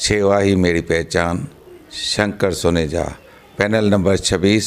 सेवा ही मेरी पहचान, शंकर सोनेजा, पैनल नंबर 26।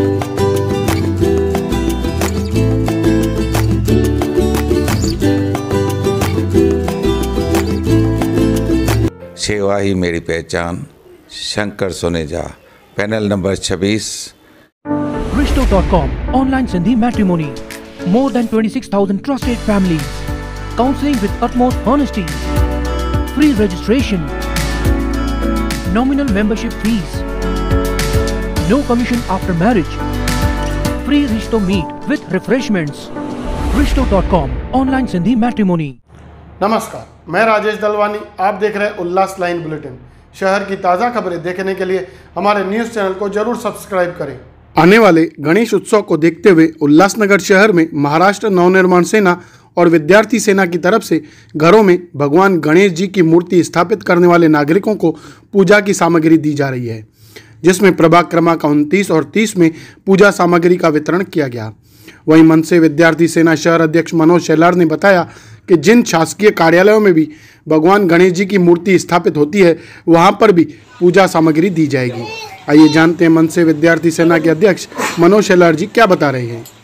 सेवा ही मेरी पहचान, Shankar Soneja, panel number 26। Rishto.com online Sindhi matrimony. More than 26,000 trusted families. Counseling with utmost honesty. Free registration. Nominal membership fees. No commission after marriage. Free Rishto meet with refreshments. Rishto.com online Sindhi matrimony. नमस्कार, मैं राजेश दलवानी। आप देख रहे हैं उल्लास line bulletin. शहर की ताज़ा खबरें देखने के लिए हमारे न्यूज़ चैनल को जरूर सब्सक्राइब करें। आने वाले गणेश उत्सव को देखते हुए उल्लासनगर शहर में महाराष्ट्र नवनिर्माण सेना और विद्यार्थी सेना की तरफ से घरों में भगवान गणेश जी की मूर्ति स्थापित करने वाले नागरिकों को पूजा की सामग्री दी जा रही है, जिसमें प्रभाग क्रमांक 29 और 30 में पूजा सामग्री का वितरण किया गया। वहीं मनसे विद्यार्थी सेना शहर अध्यक्ष मनोज शेलार ने बताया कि जिन शासकीय कार्यालयों में भी भगवान गणेश जी की मूर्ति स्थापित होती है, वहां पर भी पूजा सामग्री दी जाएगी। आइए जानते हैं मनसे विद्यार्थी सेना के अध्यक्ष मनोज शेलार जी क्या बता रहे हैं।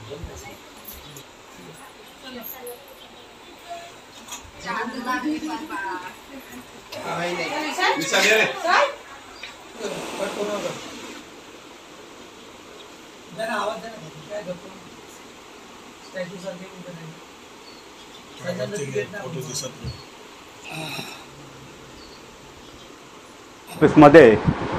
ऑफिसमध्ये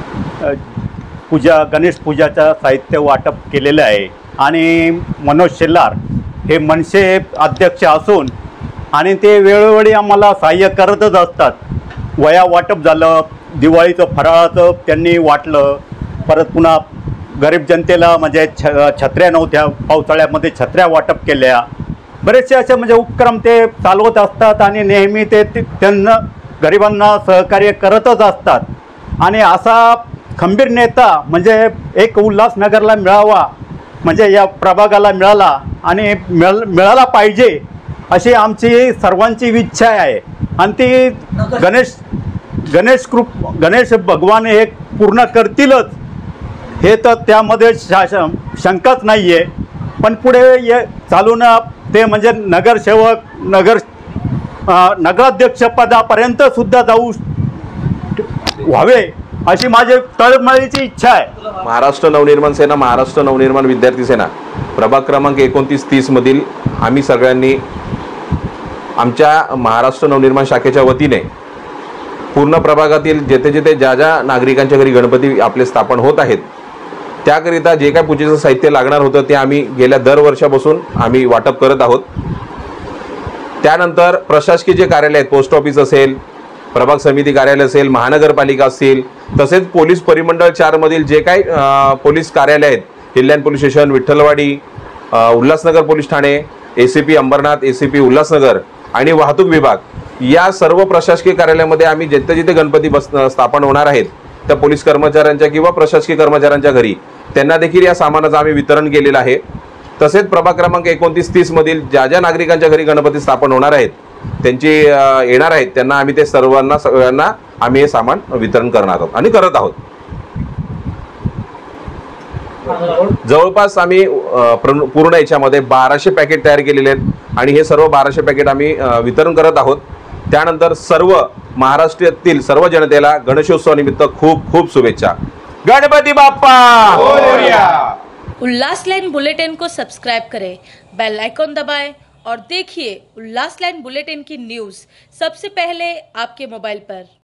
गणेश पूजाचं साहित्य वाटप केलेलं आहे आणि मनोज शेलार हे मनसे अध्यक्ष असून आणि ते वेळोवेळी आम्हाला सहाय्य करतच असतात। वया वाटप झालं, दिवाळीचं फराळाचं त्यांनी वाटलं, परत पुन्हा गरीब जनतेला म्हणजे छत्र्या नव्हत्या, पावसाळ्यामध्ये छत्र्या वाटप केल्या। बरेचसे असे म्हणजे उपक्रम ते चालवत असतात आणि नेहमी ते त्यांना गरिबांना सहकार्य करतच असतात। आणि असा खंबीर नेता म्हणजे एक उल्हासनगरला मिळावा, म्हणजे या प्रभागाला मिळाला आणि मिळाला पाहिजे अशी आमची सर्वांची इच्छा आहे। आणि ती गणेश भगवान हे पूर्ण करतीलच हे तर त्यामध्ये शंकाच नाही आहे। पण पुढे चालून ते म्हणजे नगरसेवक नगराध्यक्ष पदापर्यंत सुद्धा जाऊ व्हावे अशी माझी तळमळीची इच्छा आहे। महाराष्ट्र नवनिर्माण सेना, महाराष्ट्र नवनिर्माण विद्यार्थी सेना प्रभाग क्रमांक 29-30 मधील आम्ही सगळ्यांनी आमच्या महाराष्ट्र नवनिर्माण शाखेच्या वतीने पूर्ण प्रभागातील जेथे जेथे ज्या ज्या नागरिकांच्या घरी गणपती आपले स्थापन होत आहेत त्याकरिता जे काय पूजेचं साहित्य लागणार होतं ते आम्ही गेल्या दरवर्षापासून आम्ही वाटप करत आहोत। त्यानंतर प्रशासकीय जे कार्यालय आहेत, पोस्ट ऑफिस असेल, प्रभाग समिती कार्यालय असेल, महानगरपालिका असतील, तसेच पोलीस परिमंडळ 4 मधील जे काही पोलीस कार्यालय आहेत, Hill Line police station, Vitthalwadi, Ulhasnagar police ठाणे, ACP अंबरनाथ, ACP उल्हासनगर आणि वाहतूक विभाग या सर्व प्रशासकीय कार्यालयामध्ये आम्ही जिथे जिथे गणपती स्थापन होणार आहेत त्या पोलीस कर्मचाऱ्यांच्या किंवा प्रशासकीय कर्मचाऱ्यांच्या घरी त्यांना देखील या सामानाचं आम्ही वितरण केलेलं आहे। तसेच प्रभाग क्रमांक 29-30 मधील ज्या ज्या नागरिकांच्या घरी गणपती स्थापन होणार आहेत त्यांची येणार आहेत त्यांना आम्ही ते सगळ्यांना आम्ही हे सामान वितरण करणार आहोत आणि करत आहोत। जवळपास आम्ही पूर्ण याच्यामध्ये 1200 पॅकेट तयार केलेले आहेत आणि हे सर्व 1200 पॅकेट आम्ही वितरण करत आहोत। त्यानंतर सर्व महाराष्ट्रातील सर्व जनतेला गणेशोत्सवानिमित्त खूप खूप शुभेच्छा। गणपती बाप्पा मोरया। उल्लास लाइन बुलेटिन को सब्सक्राइब करें, बेल आइकॉन दबाएं और देखिए उल्लास लाइन बुलेटिन की न्यूज़ सबसे पहले आपके मोबाइल पर।